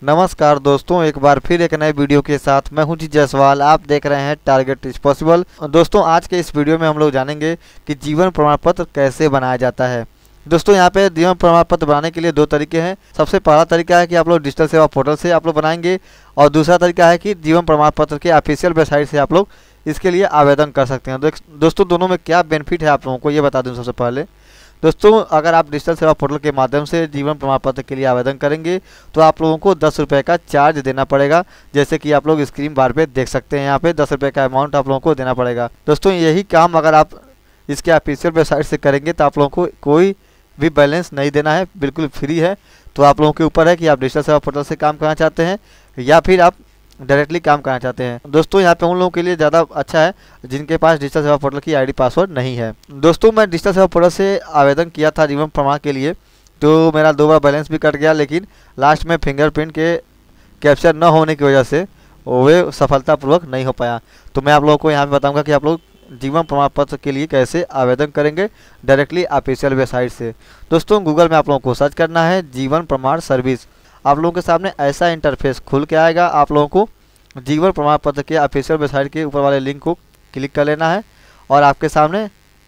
नमस्कार दोस्तों, एक बार फिर एक नए वीडियो के साथ मैं हूं जी जायसवाल। आप देख रहे हैं टारगेट इज पॉसिबल। दोस्तों, आज के इस वीडियो में हम लोग जानेंगे कि जीवन प्रमाण पत्र कैसे बनाया जाता है। दोस्तों, यहाँ पे जीवन प्रमाण पत्र बनाने के लिए दो तरीके हैं। सबसे पहला तरीका है कि आप लोग डिजिटल सेवा पोर्टल से आप लोग बनाएंगे, और दूसरा तरीका है कि जीवन प्रमाण पत्र के ऑफिशियल वेबसाइट से आप लोग इसके लिए आवेदन कर सकते हैं। दोस्तों, दोनों में क्या बेनिफिट है आप लोगों को ये बता दूँ। सबसे पहले दोस्तों, अगर आप डिजिटल सेवा पोर्टल के माध्यम से जीवन प्रमाण पत्र के लिए आवेदन करेंगे तो आप लोगों को 10 रुपये का चार्ज देना पड़ेगा। जैसे कि आप लोग स्क्रीन बार पे देख सकते हैं, यहाँ पे 10 रुपये का अमाउंट आप लोगों को देना पड़ेगा। दोस्तों, यही काम अगर आप इसके ऑफिशियल वेबसाइट से करेंगे तो आप लोगों को कोई भी बैलेंस नहीं देना है, बिल्कुल फ्री है। तो आप लोगों के ऊपर है कि आप डिजिटल सेवा पोर्टल से काम करना चाहते हैं या फिर आप डायरेक्टली काम करना चाहते हैं। दोस्तों, यहाँ पे उन लोगों के लिए ज़्यादा अच्छा है जिनके पास डिजिटल सेवा पोर्टल की आईडी पासवर्ड नहीं है। दोस्तों, मैं डिजिटल सेवा पोर्टल से आवेदन किया था जीवन प्रमाण के लिए, तो मेरा 2 बार बैलेंस भी कट गया, लेकिन लास्ट में फिंगरप्रिंट के कैप्चर न होने की वजह से वे सफलतापूर्वक नहीं हो पाया। तो मैं आप लोगों को यहाँ पे बताऊँगा कि आप लोग जीवन प्रमाण पत्र के लिए कैसे आवेदन करेंगे डायरेक्टली ऑफिशियल वेबसाइट से। दोस्तों, गूगल में आप लोगों को सर्च करना है जीवन प्रमाण सर्विस। आप लोगों के सामने ऐसा इंटरफेस खुल के आएगा। आप लोगों को जीवन प्रमाण पत्र के ऑफिशियल वेबसाइट के ऊपर वाले लिंक को क्लिक कर लेना है और आपके सामने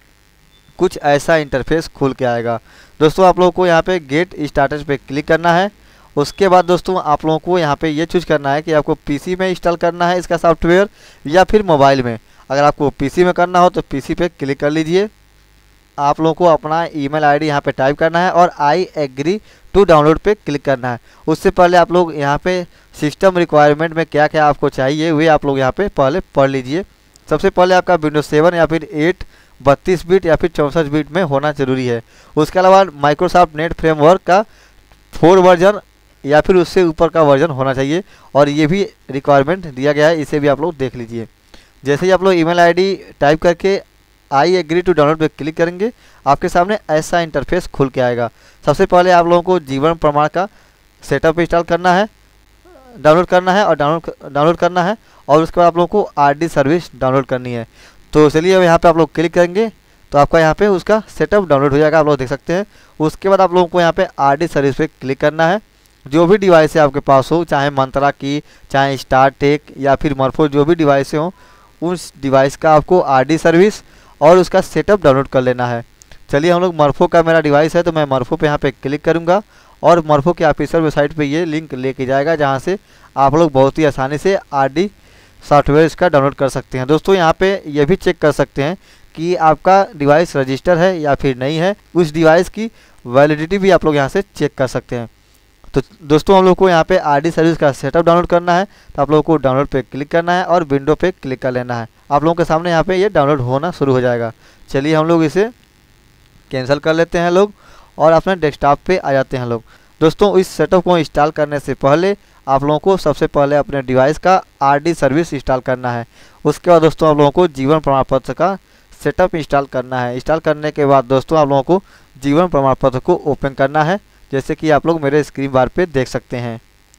कुछ ऐसा इंटरफेस खुल के आएगा। दोस्तों, आप लोगों को यहाँ पे गेट स्टार्टर्स पे क्लिक करना है। उसके बाद दोस्तों, आप लोगों को यहाँ पे ये चूज करना है कि आपको पीसी में इंस्टॉल करना है इसका सॉफ्टवेयर या फिर मोबाइल में। अगर आपको पीसी में करना हो तो पीसी पे क्लिक कर लीजिए। आप लोगों को अपना ईमेल आईडी यहाँ पे टाइप करना है और आई एग्री टू डाउनलोड पे क्लिक करना है। उससे पहले आप लोग यहाँ पे सिस्टम रिक्वायरमेंट में क्या क्या आपको चाहिए वे आप लोग यहाँ पे पहले पढ़ लीजिए। सबसे पहले आपका विंडोज 7 या फिर 8 32 बिट या फिर 64 बिट में होना जरूरी है। उसके अलावा माइक्रोसॉफ्ट नेट फ्रेमवर्क का 4 वर्जन या फिर उससे ऊपर का वर्जन होना चाहिए, और ये भी रिक्वायरमेंट दिया गया है, इसे भी आप लोग देख लीजिए। जैसे ही आप लोग ईमेल आईडी टाइप करके आई एग्री टू डाउनलोड पे क्लिक करेंगे, आपके सामने ऐसा इंटरफेस खुल के आएगा। सबसे पहले आप लोगों को जीवन प्रमाण का सेटअप इंस्टॉल करना है, डाउनलोड करना है और उसके बाद आप लोगों को आरडी सर्विस डाउनलोड करनी है। तो चलिए, अब यहाँ पे आप लोग क्लिक करेंगे तो आपका यहाँ पे उसका सेटअप डाउनलोड हो जाएगा, आप लोग देख सकते हैं। उसके बाद आप लोगों को यहाँ पे आरडी सर्विस पे क्लिक करना है। जो भी डिवाइस है आपके पास हो, चाहे मंत्रा की, चाहे स्टार टेक या फिर मर्फो, जो भी डिवाइस हो, उस डिवाइस का आपको आरडी सर्विस और उसका सेटअप डाउनलोड कर लेना है। चलिए, हम लोग मर्फो का मेरा डिवाइस है तो मैं मर्फो पे यहाँ पे क्लिक करूँगा और मर्फो के ऑफिशियल वेबसाइट पे ये लिंक लेके जाएगा, जहाँ से आप लोग बहुत ही आसानी से आरडी सॉफ्टवेयर इसका डाउनलोड कर सकते हैं। दोस्तों, यहाँ पे ये भी चेक कर सकते हैं कि आपका डिवाइस रजिस्टर है या फिर नहीं है। उस डिवाइस की वैलिडिटी भी आप लोग यहाँ से चेक कर सकते हैं। तो दोस्तों, हम लोग को यहाँ पे आरडी सर्विस का सेटअप डाउनलोड करना है, तो आप लोगों को डाउनलोड पे क्लिक करना है और विंडो पे क्लिक कर लेना है। आप लोगों के सामने यहाँ पे ये डाउनलोड होना शुरू हो जाएगा। चलिए, हम लोग इसे कैंसिल कर लेते हैं लोग और अपने डेस्कटॉप पे आ जाते हैं लोग। दोस्तों, इस सेटअप को इंस्टॉल करने से पहले आप लोगों को सबसे पहले अपने डिवाइस का आरडी सर्विस इंस्टॉल करना है। उसके बाद दोस्तों, आप लोगों को जीवन प्रमाण पत्र का सेटअप इंस्टॉल करना है। इंस्टॉल करने के बाद दोस्तों, आप लोगों को जीवन प्रमाण पत्र को ओपन करना है, जैसे कि आप लोग मेरे स्क्रीन बार पे देख सकते हैं।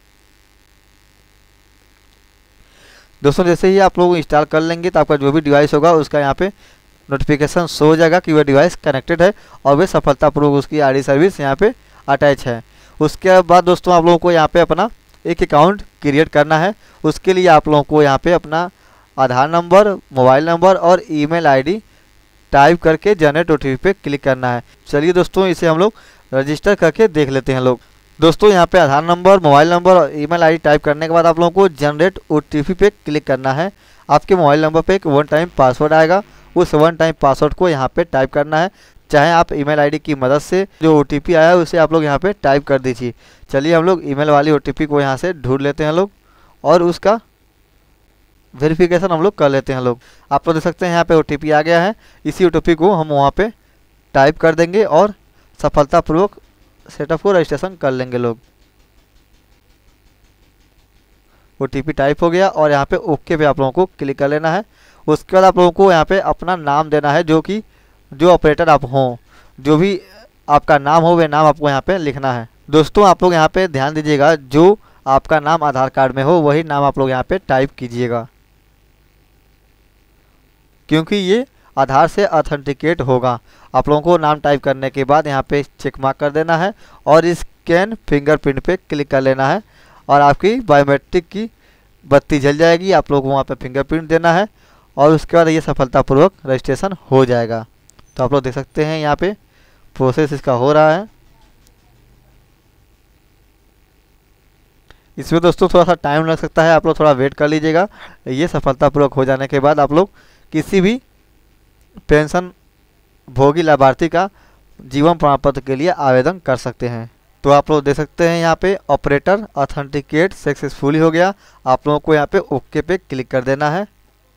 दोस्तों, जैसे ही आप लोग इंस्टॉल कर लेंगे तो आपका जो भी डिवाइस होगा उसका यहाँ पे नोटिफिकेशन शो हो जाएगा कि वह डिवाइस कनेक्टेड है और वह सफलतापूर्वक उसकी आरडी सर्विस यहाँ पे अटैच है। उसके बाद दोस्तों, आप लोगों को यहाँ पे अपना एक अकाउंट क्रिएट करना है। उसके लिए आप लोगों को यहाँ पे अपना आधार नंबर, मोबाइल नंबर और ईमेल आईडी टाइप करके जनरेट ओटीपी पे क्लिक करना है। चलिए दोस्तों, इसे हम लोग रजिस्टर करके देख लेते हैं लोग। दोस्तों, यहाँ पे आधार नंबर, मोबाइल नंबर और ईमेल आईडी टाइप करने के बाद आप लोगों को जनरेट ओटीपी पे क्लिक करना है। आपके मोबाइल नंबर पे एक 1 टाइम पासवर्ड आएगा, उस 1 टाइम पासवर्ड को यहाँ पे टाइप करना है। चाहे आप ईमेल आईडी की मदद से जो ओटीपी आया है उसे आप लोग यहाँ पे टाइप कर दीजिए। चलिए, हम लोग ईमेल वाली ओटीपी को यहाँ से ढूंढ लेते हैं लोग और उसका वेरिफिकेशन हम लोग कर लेते हैं लोग। आप लोग देख सकते हैं यहाँ पे ओटीपी आ गया है। इसी ओटीपी को हम वहाँ पे टाइप कर देंगे और सफलतापूर्वक सेटअप को रजिस्ट्रेशन कर लेंगे लोग। ओटीपी टाइप हो गया और यहाँ पे ओके पे आप लोगों को क्लिक कर लेना है। उसके बाद आप लोगों को यहाँ पे अपना नाम देना है, जो ऑपरेटर आप हों, जो भी आपका नाम हो वे नाम आपको यहाँ पे लिखना है। दोस्तों, आप लोग यहाँ पे ध्यान दीजिएगा, जो आपका नाम आधार कार्ड में हो वही नाम आप लोग यहाँ पे टाइप कीजिएगा, क्योंकि ये आधार से ऑथेंटिकेट होगा। आप लोगों को नाम टाइप करने के बाद यहाँ पे चेक मार्क कर देना है और स्कैन फिंगरप्रिंट पे क्लिक कर लेना है। और आपकी बायोमेट्रिक की बत्ती जल जाएगी। आप लोग को वहाँ पे फिंगरप्रिंट देना है और उसके बाद ये सफलतापूर्वक रजिस्ट्रेशन हो जाएगा। तो आप लोग देख सकते हैं यहाँ पे प्रोसेस इसका हो रहा है। इसमें दोस्तों थोड़ा सा टाइम लग सकता है, आप लोग थोड़ा वेट कर लीजिएगा। ये सफलतापूर्वक हो जाने के बाद आप लोग किसी भी पेंशन भोगी लाभार्थी का जीवन प्रमाण पत्र के लिए आवेदन कर सकते हैं। तो आप लोग देख सकते हैं यहाँ पे ऑपरेटर ऑथेंटिकेट सक्सेसफुली हो गया। आप लोगों को यहाँ पे ओके पे क्लिक कर देना है।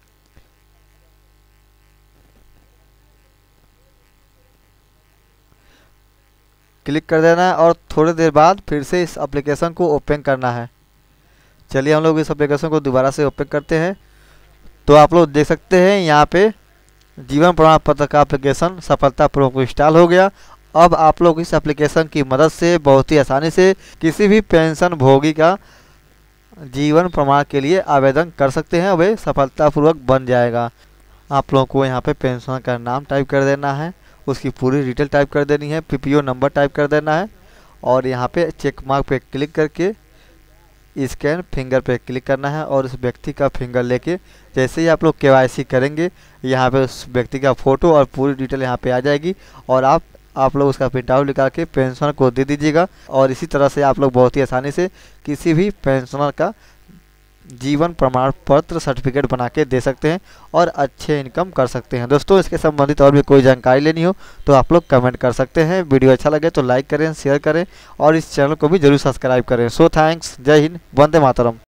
क्लिक कर देना है और थोड़ी देर बाद फिर से इस एप्लीकेशन को ओपन करना है। चलिए हम लोग इस एप्लीकेशन को दोबारा से ओपन करते हैं। तो आप लोग देख सकते हैं यहाँ पे जीवन प्रमाण पत्र का एप्लीकेशन सफलतापूर्वक इंस्टॉल हो गया। अब आप लोग इस एप्लीकेशन की मदद से बहुत ही आसानी से किसी भी पेंशन भोगी का जीवन प्रमाण के लिए आवेदन कर सकते हैं। वह सफलतापूर्वक बन जाएगा। आप लोगों को यहाँ पे पेंशन का नाम टाइप कर देना है, उसकी पूरी डिटेल टाइप कर देनी है, पीपीओ नंबर टाइप कर देना है और यहाँ पे चेक मार्क पे क्लिक करके स्कैन फिंगर पे क्लिक करना है और उस व्यक्ति का फिंगर लेके जैसे ही आप लोग केवाईसी करेंगे यहाँ पे उस व्यक्ति का फ़ोटो और पूरी डिटेल यहाँ पे आ जाएगी और आप लोग उसका प्रिंट आउट निकाल के पेंशनर को दे दीजिएगा। और इसी तरह से आप लोग बहुत ही आसानी से किसी भी पेंशनर का जीवन प्रमाण पत्र सर्टिफिकेट बना के दे सकते हैं और अच्छे इनकम कर सकते हैं। दोस्तों इसके संबंधित और भी कोई जानकारी लेनी हो तो आप लोग कमेंट कर सकते हैं। वीडियो अच्छा लगे तो लाइक करें, शेयर करें और इस चैनल को भी जरूर सब्सक्राइब करें। सो थैंक्स, जय हिंद, वंदे मातरम।